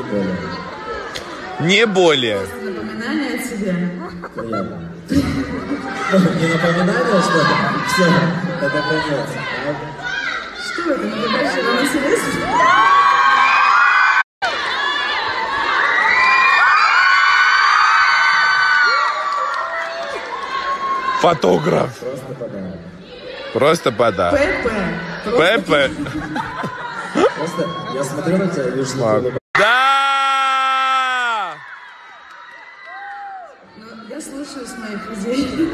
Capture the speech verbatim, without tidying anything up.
более? Не более. Напоминание о себе. Приятно. Не напоминание, что все, это конец. Что это? Не дальше на себе? Фотограф. Просто подарок. Просто подарок. ПП. ПП. Просто я смотрю на тебя и вижу, что ты... Да! Ну, я слушаюсь моих людей.